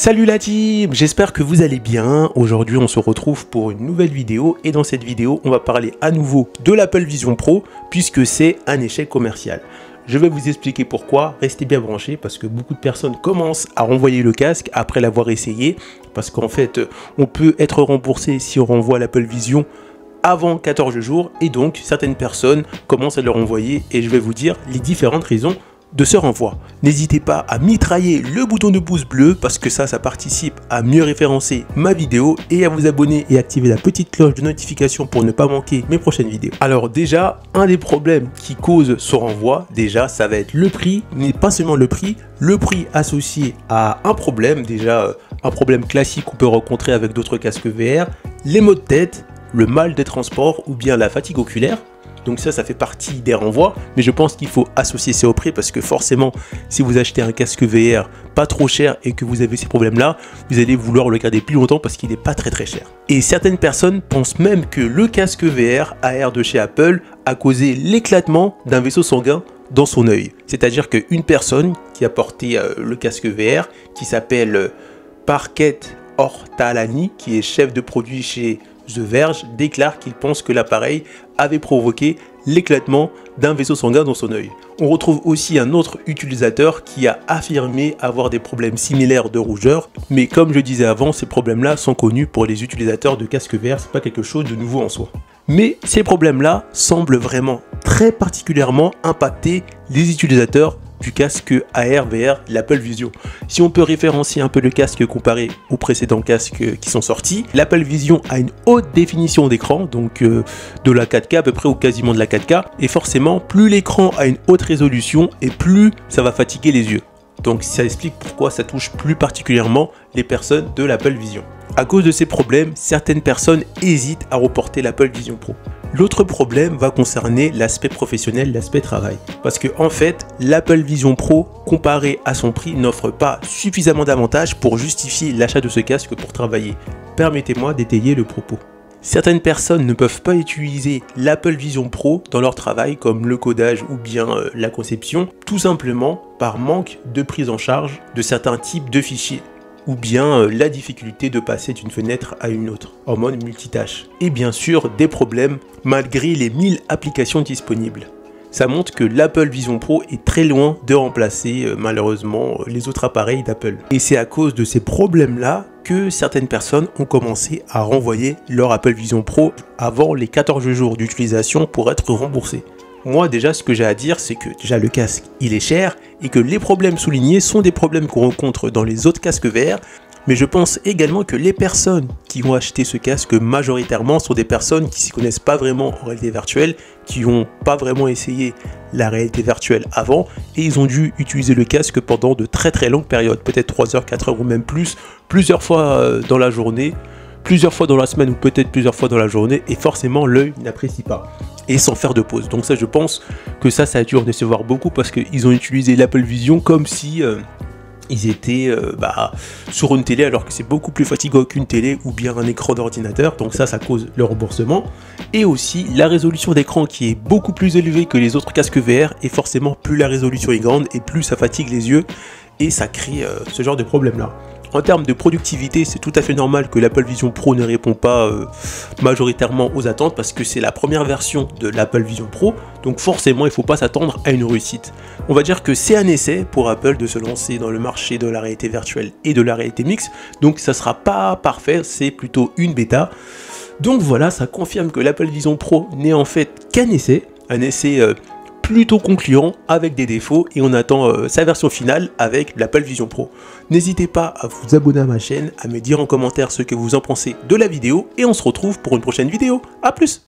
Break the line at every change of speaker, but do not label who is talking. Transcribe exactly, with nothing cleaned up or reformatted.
Salut la team, j'espère que vous allez bien. Aujourd'hui on se retrouve pour une nouvelle vidéo et dans cette vidéo on va parler à nouveau de l'Apple Vision Pro puisque c'est un échec commercial. Je vais vous expliquer pourquoi, restez bien branchés parce que beaucoup de personnes commencent à renvoyer le casque après l'avoir essayé parce qu'en fait on peut être remboursé si on renvoie l'Apple Vision avant quatorze jours et donc certaines personnes commencent à le renvoyer et je vais vous dire les différentes raisons de ce renvoi. N'hésitez pas à mitrailler le bouton de pouce bleu parce que ça, ça participe à mieux référencer ma vidéo et à vous abonner et activer la petite cloche de notification pour ne pas manquer mes prochaines vidéos. Alors déjà, un des problèmes qui cause ce renvoi, déjà, ça va être le prix, mais pas seulement le prix, le prix associé à un problème, déjà un problème classique qu'on peut rencontrer avec d'autres casques V R, les maux de tête, le mal des transports ou bien la fatigue oculaire. Donc ça, ça fait partie des renvois, mais je pense qu'il faut associer ça au prix parce que forcément, si vous achetez un casque V R pas trop cher et que vous avez ces problèmes-là, vous allez vouloir le garder plus longtemps parce qu'il n'est pas très très cher. Et certaines personnes pensent même que le casque V R A R de chez Apple a causé l'éclatement d'un vaisseau sanguin dans son œil. C'est-à-dire qu'une personne qui a porté euh, le casque V R, qui s'appelle euh, Parket Ortalani, qui est chef de produit chez The Verge, déclare qu'il pense que l'appareil avait provoqué l'éclatement d'un vaisseau sanguin dans son œil. On retrouve aussi un autre utilisateur qui a affirmé avoir des problèmes similaires de rougeur, mais comme je disais avant, ces problèmes-là sont connus pour les utilisateurs de casques V R, c'est pas quelque chose de nouveau en soi. Mais ces problèmes-là semblent vraiment très particulièrement impacter les utilisateurs du casque A R V R, l'Apple Vision. Si on peut référencier un peu le casque comparé aux précédents casques qui sont sortis, l'Apple Vision a une haute définition d'écran, donc euh, de la quatre K à peu près ou quasiment de la quatre K, et forcément plus l'écran a une haute résolution et plus ça va fatiguer les yeux. Donc ça explique pourquoi ça touche plus particulièrement les personnes de l'Apple Vision. À cause de ces problèmes, certaines personnes hésitent à reporter l'Apple Vision Pro. L'autre problème va concerner l'aspect professionnel, l'aspect travail. Parce que en fait, l'Apple Vision Pro, comparé à son prix, n'offre pas suffisamment d'avantages pour justifier l'achat de ce casque pour travailler. Permettez-moi d'étayer le propos. Certaines personnes ne peuvent pas utiliser l'Apple Vision Pro dans leur travail, comme le codage ou bien euh, la conception, tout simplement par manque de prise en charge de certains types de fichiers, ou bien euh, la difficulté de passer d'une fenêtre à une autre, en mode multitâche. Et bien sûr, des problèmes malgré les mille applications disponibles. Ça montre que l'Apple Vision Pro est très loin de remplacer euh, malheureusement les autres appareils d'Apple. Et c'est à cause de ces problèmes-là que certaines personnes ont commencé à renvoyer leur Apple Vision Pro avant les quatorze jours d'utilisation pour être remboursés. Moi déjà ce que j'ai à dire c'est que déjà le casque il est cher et que les problèmes soulignés sont des problèmes qu'on rencontre dans les autres casques V R, mais je pense également que les personnes qui ont acheté ce casque majoritairement sont des personnes qui s'y connaissent pas vraiment en réalité virtuelle, qui n'ont pas vraiment essayé la réalité virtuelle avant et ils ont dû utiliser le casque pendant de très très longues périodes, peut-être trois heures, quatre heures ou même plus, plusieurs fois dans la journée, plusieurs fois dans la semaine ou peut-être plusieurs fois dans la journée et forcément l'œil n'apprécie pas. Et sans faire de pause. Donc ça je pense que ça, ça a dû en décevoir beaucoup parce qu'ils ont utilisé l'Apple Vision comme si euh, ils étaient euh, bah, sur une télé alors que c'est beaucoup plus fatigant qu'une télé ou bien un écran d'ordinateur. Donc ça, ça cause le remboursement. Et aussi la résolution d'écran qui est beaucoup plus élevée que les autres casques V R et forcément plus la résolution est grande et plus ça fatigue les yeux et ça crée euh, ce genre de problème là. En termes de productivité, c'est tout à fait normal que l'Apple Vision Pro ne répond pas euh, majoritairement aux attentes parce que c'est la première version de l'Apple Vision Pro, donc forcément il ne faut pas s'attendre à une réussite. On va dire que c'est un essai pour Apple de se lancer dans le marché de la réalité virtuelle et de la réalité mixte, donc ça ne sera pas parfait, c'est plutôt une bêta. Donc voilà, ça confirme que l'Apple Vision Pro n'est en fait qu'un essai, un essai euh, plutôt concluant avec des défauts et on attend euh, sa version finale avec l'Apple Vision Pro. N'hésitez pas à vous abonner à ma chaîne, à me dire en commentaire ce que vous en pensez de la vidéo et on se retrouve pour une prochaine vidéo. A plus!